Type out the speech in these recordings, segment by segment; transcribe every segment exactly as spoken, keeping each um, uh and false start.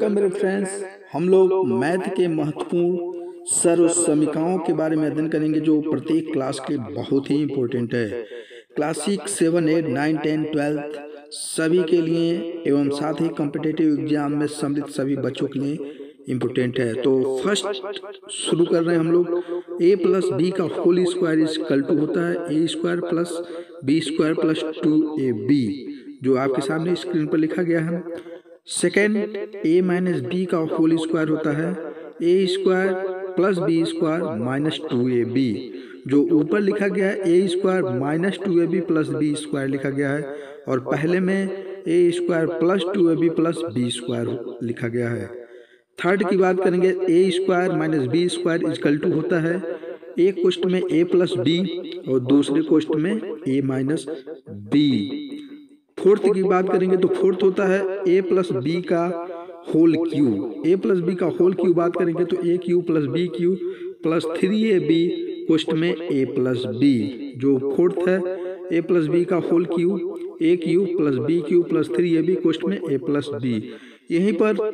Welcome मेरे friends. हम लोग मैथ के महत्वपूर्ण सर्वसमीकरणों के बारे में अध्ययन करेंगे जो प्रत्येक क्लास के बहुत ही इम्पोर्टेंट है। Class six seven eight nine ten twelfth सभी के लिए एवं साथ ही कॉम्पिटिटिव एग्जाम में सम्मिलित सभी बच्चों के लिए इम्पोर्टेंट है। तो फर्स्ट शुरू कर रहे हैं हम लोग। ए प्लस बी का whole square is equal to होता है A square plus B square plus two A B, जो आपके सामने स्क्रीन पर लिखा गया है। सेकेंड, ए माइनस बी का होल स्क्वायर होता है A square plus B square minus two A B, जो ऊपर लिखा गया है A square minus two A B plus B square लिखा गया है, और पहले में A square plus two A B plus B square लिखा गया है। थर्ड की बात करेंगे, A square minus B square equal to होता है एक क्वेश्चन में ए प्लस बी और दूसरे क्वेश्चन में ए माइनस बी। फोर्थ की बात करेंगे तो फोर्थ होता है ए प्लस बी का whole cube. A plus B का होल क्यूब बात करेंगे तो A cube plus B cube plus three A B question में ए प्लस बी, जो फोर्थ है ए प्लस बी का whole cube A cube plus B cube plus three A B question में A plus B. यहीं पर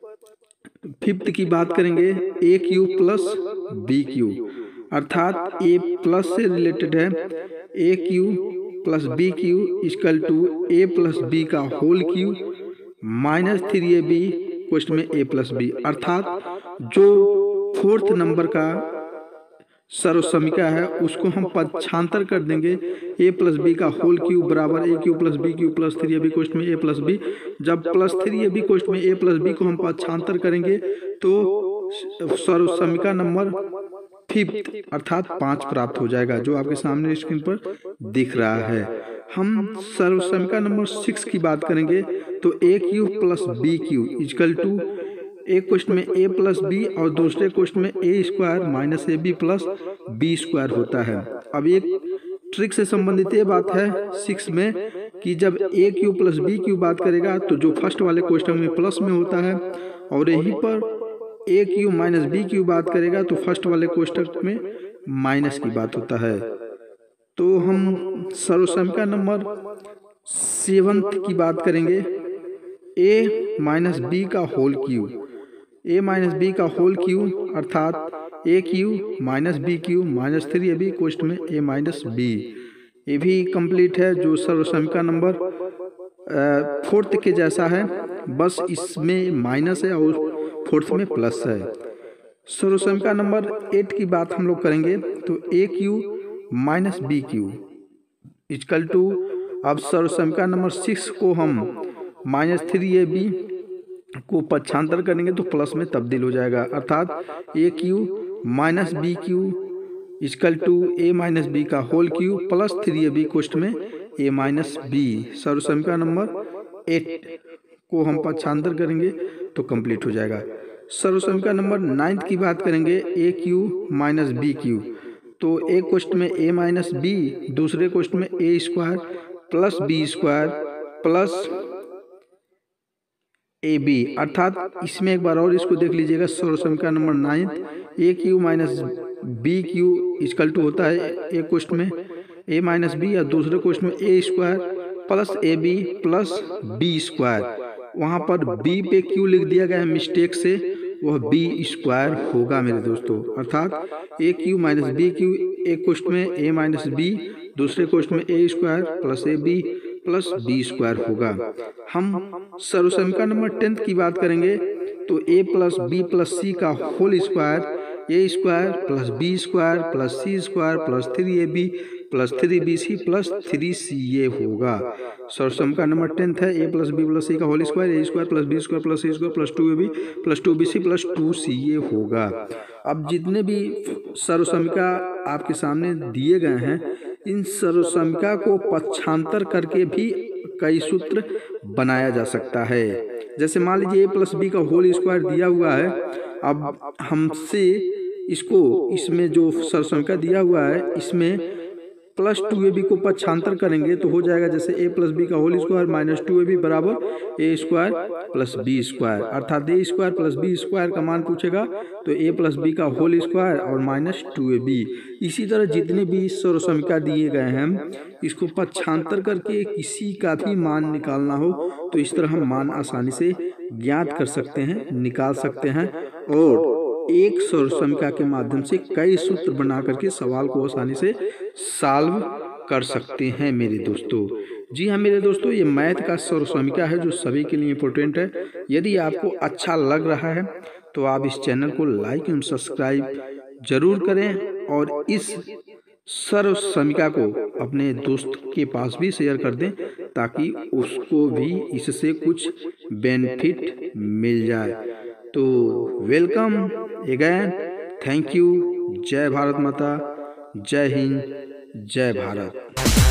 fifth की बात करेंगे A cube plus B cube, अर्थात ए प्लस से रिलेटेड है A cube plus B cube equal to A plus B का whole cube minus three A B question में ए प्लस बी, अर्थात जो फोर्थ नंबर का सर्वसमीकरण है उसको हम पक्षांतर कर देंगे ए प्लस बी का होल क्यू बराबर A cube plus B cube plus three A B question में ए प्लस बी। जब plus three A B question में ए प्लस बी को हम पक्षांतर करेंगे तो सर्वसमीकरण नंबर फिफ्थ अर्थात पाँच प्राप्त हो जाएगा, जो आपके सामने स्क्रीन पर दिख रहा है। हम सर्वसमीकरण नंबर सिक्स की बात करेंगे तो A cube plus B cube equal to एक क्वेश्चन में ए प्लस बी और दूसरे क्वेश्चन में A square minus A B plus B square होता है। अब एक ट्रिक से संबंधित ये बात है सिक्स में कि जब A cube plus B cube बात करेगा तो जो फर्स्ट वाले क्वेश्चन में प्लस में होता है, और यहीं पर A cube minus B cube बात करेगा तो फर्स्ट वाले क्वेश्चन में माइनस की बात होता है। तो हम सर्वसमीकरण नंबर सेवंथ की बात करेंगे ए माइनस बी का whole cube A minus B का होल क्यू अर्थात A cube minus B cube minus three A B question में ए माइनस बी। ये भी कंप्लीट है, जो सर्वसमीकरण नंबर फोर्थ के जैसा है, बस इसमें माइनस है और फोर्थ में प्लस है। सर्वसमीकरण नंबर एट की बात हम लोग करेंगे तो A cube minus B cube equal to, अब सर्वसमीकरण नंबर सिक्स को हम माइनस थ्री ए बी को पक्षांतर करेंगे तो प्लस में तब्दील हो जाएगा, अर्थात A cube minus B cube equal to A minus B का whole cube plus three A B question में ए माइनस बी। सर्वसमीकरण नंबर एट को हम पक्षांतर करेंगे तो कंप्लीट हो जाएगा। सर्वसमीकरण नंबर नाइन्थ की बात करेंगे A cube minus B cube, तो एक क्वेश्चन में ए माइनस बी दूसरे क्वेश्चन में A square plus B square plus A B, अर्थात इसमें एक बार और इसको देख लीजिएगा। सर्वसमीकरण number ninth A cube minus B cube equal to होता है एक क्वेश्चन में ए माइनस बी या दूसरे क्वेश्चन में A square plus A B plus B square. वहाँ पर बी पे क्यू लिख दिया गया है मिस्टेक से, वह बी स्क्वायर होगा मेरे दोस्तों, अर्थात A cube minus B cube एक क्वेश्चन में ए माइनस बी दूसरे क्वेश्चन में A square plus A B plus B square होगा। हम सर्वसमीकरण नंबर टेंथ की बात करेंगे तो A plus B plus C का whole square A square plus B square plus C square plus three A B plus three B C plus three C A होगा। सर्वसमीकरण नंबर टेंथ है A plus B plus C का whole square A square plus B square plus C square plus two A B plus two B C plus two C A होगा। अब जितने भी सर्वसमीकरण आपके सामने दिए गए हैं, इन सर्वसमीकरण को पक्षांतर करके भी कई सूत्र बनाया जा सकता है। जैसे मान लीजिए ए प्लस बी का होल स्क्वायर दिया हुआ है, अब हमसे इसको इसमें जो सर्वसमीकरण दिया हुआ है इसमें प्लस टू ए बी को पक्षांतर करेंगे तो हो जाएगा जैसे ए प्लस बी का whole square minus two A B बराबर A square plus B square, अर्थात A square plus B square का मान पूछेगा तो ए प्लस बी का होल स्क्वायर और माइनस टू ए बी। इसी तरह जितने भी सर्वसमीकरण दिए गए हैं इसको पक्षांतर करके किसी का भी मान निकालना हो तो इस तरह हम मान आसानी से ज्ञात कर सकते हैं, निकाल सकते हैं और एक सर्व समीकरण के माध्यम से कई सूत्र बना करके सवाल को आसानी से सॉल्व कर सकते हैं मेरे दोस्तों। जी हाँ मेरे दोस्तों, ये मैथ का सर्व समीकरण है जो सभी के लिए इम्पोर्टेंट है। यदि आपको अच्छा लग रहा है तो आप इस चैनल को लाइक एवं सब्सक्राइब जरूर करें और इस सर्व समीकरण को अपने दोस्त के पास भी शेयर कर दें ताकि उसको भी इससे कुछ बेनिफिट मिल जाए। तो वेलकम अगेन, थैंक यू। जय भारत माता, जय हिंद, जय भारत।